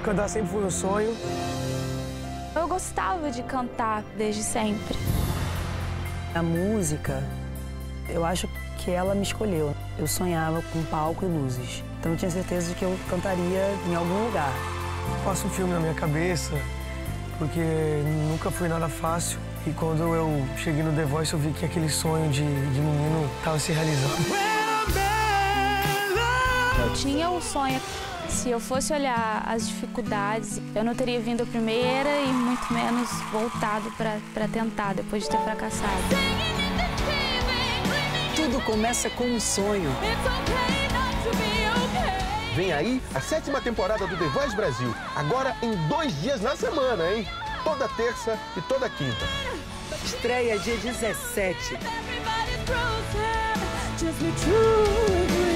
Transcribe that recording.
Cantar sempre foi um sonho. Eu gostava de cantar desde sempre. A música, eu acho que ela me escolheu. Eu sonhava com palco e luzes. Então eu tinha certeza de que eu cantaria em algum lugar. Passa um filme na minha cabeça, porque nunca foi nada fácil. E quando eu cheguei no The Voice, eu vi que aquele sonho de menino estava se realizando. Eu tinha o sonho. Se eu fosse olhar as dificuldades, eu não teria vindo a primeira e muito menos voltado para tentar, depois de ter fracassado. Tudo começa com um sonho. Vem aí a 7ª temporada do The Voice Brasil. Agora em 2 dias na semana, hein? Toda terça e toda quinta. Estreia dia 17.